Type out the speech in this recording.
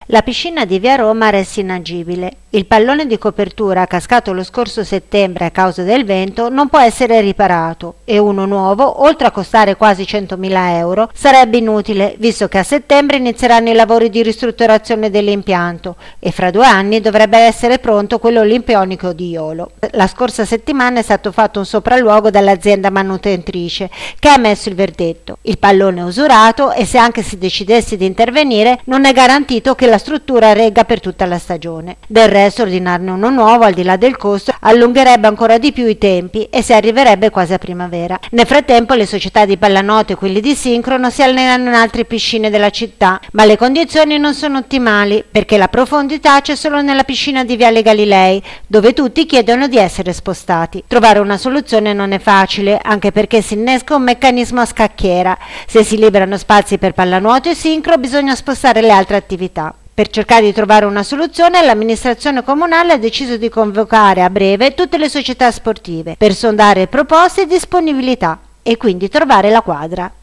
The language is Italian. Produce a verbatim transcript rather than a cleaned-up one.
La piscina di via Roma resta inagibile. Il pallone di copertura cascato lo scorso settembre a causa del vento non può essere riparato e uno nuovo, oltre a costare quasi centomila euro, sarebbe inutile, visto che a settembre inizieranno i lavori di ristrutturazione dell'impianto e fra due anni dovrebbe essere pronto quello olimpionico di Jolo. La scorsa settimana è stato fatto un sopralluogo dall'azienda manutentrice che ha emesso il verdetto. Il pallone è usurato e se anche si decidesse di intervenire non è garantito che la la struttura regga per tutta la stagione. Del resto ordinarne uno nuovo, al di là del costo, allungherebbe ancora di più i tempi e si arriverebbe quasi a primavera. Nel frattempo le società di pallanuoto e quelli di sincrono si allenano in altre piscine della città, ma le condizioni non sono ottimali perché la profondità c'è solo nella piscina di Viale Galilei, dove tutti chiedono di essere spostati. Trovare una soluzione non è facile, anche perché si innesca un meccanismo a scacchiera. Se si liberano spazi per pallanuoto e sincro bisogna spostare le altre attività. Per cercare di trovare una soluzione, l'amministrazione comunale ha deciso di convocare a breve tutte le società sportive per sondare proposte e disponibilità e quindi trovare la quadra.